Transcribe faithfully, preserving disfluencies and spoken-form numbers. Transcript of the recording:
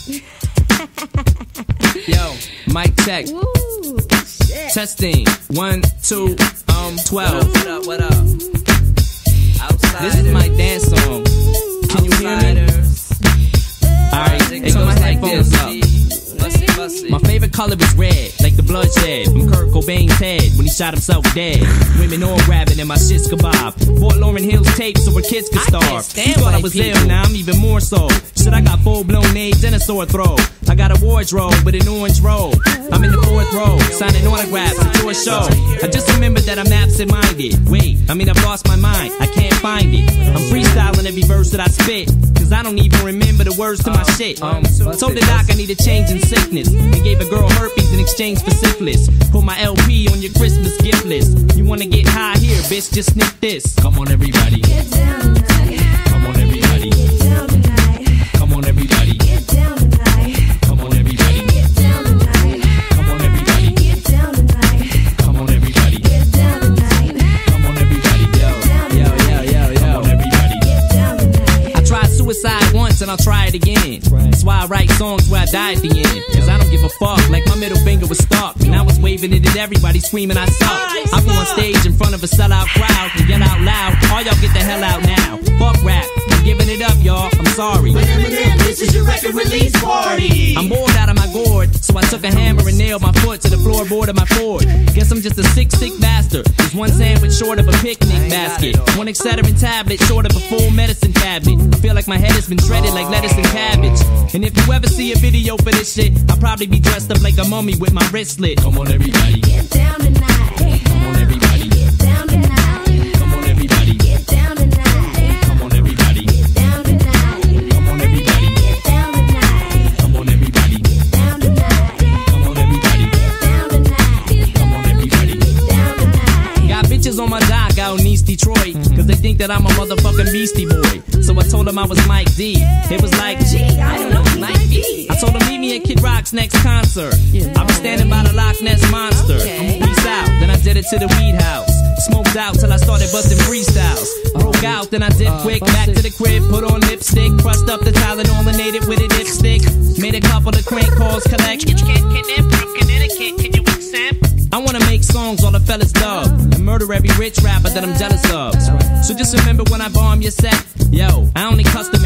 Yo, mic check. Woo, shit. Testing. One, two, um, twelve. What up, what up? Outsidaz. This is my dance song. Can you hear me? Alright, it goes like this. Bussy, bussy. My favorite color is red, like the bloodshed from Kurt Cobain's head when he shot himself dead. Women all grabbing in my shishkabob. Bought Lauryn Hill's tape so her kids could starve. You thought I was people. ill, now I'm even more so. Shit, I got full-blown AIDS and a sore throat. I got a wardrobe with an orange robe. I'm in the fourth row, signing autographs at your show. I just remembered that I'm absent-minded. Wait, I mean I've lost my mind, I can't find it. I'm freestyling every verse that I spit, cause I don't even remember the words to my shit. Um, told the doc I need a change in sickness, and gave a girl herpes in exchange for syphilis. Put my L P on your Christmas gift list. You wanna get high here, bitch, just sniff this. Come on everybody, Get down tonight. come on everybody, Get down tonight. come on everybody, Get down tonight. come on everybody, Get down tonight. come on everybody, Get down tonight. come on everybody, Get down tonight. come on everybody, yo, yo, yo, yo, yo, come on everybody. Get down tonight. I tried suicide once and I'll try it again. That's why I write songs where I die at the end. Cause I don't give a fuck, like my middle finger was stuck. And I was waving it at everybody, screaming I suck. I go on stage in front of a sellout crowd and yell out loud, all y'all get the hell out now. Fuck rap, I'm giving it up y'all, I'm sorry. But Eminem, this is your record release party. I'm bored out of my gourd, so I took a hammer and nailed my foot to the floorboard of my Ford. Guess I'm just a sick, sick bastard. There's one sandwich short of a picnic basket, one Excedrin tablet short of a full medicine cabinet. I feel like my head has been shredded like lettuce and cabbage. And if you ever see a video for this shit, I'll probably be dressed up like a mummy with my wrist slit. Come on everybody, Get down tonight. come on everybody, Get down tonight. come on everybody, Get down tonight. come on everybody, Get down tonight. come on everybody, Get down tonight. come on everybody, Get down tonight. come on everybody, Get down tonight. come on everybody. Get down tonight. Got bitches on my dock out in East Detroit, cause they think that I'm a motherfucking Beastie Boy. So I told them I was Mike D. It was like, gee, I don't know, Mike D. I told them meet me at Kid Rock's next concert. I'll be standing by the Loch Ness Monster. Peace out, then I did it to the weed house. Smoked out till I started busting freestyles. Broke out, then I did quick. Back to the crib, put on lipstick. Crushed up the Tylenol and ate it with a dipstick. Made a couple of crank calls, collect. Can from Connecticut, can you accept? I wanna make songs all the fellas love and murder every rich rapper that I'm jealous of. So just remember when I bomb your set, yo, I only cuss the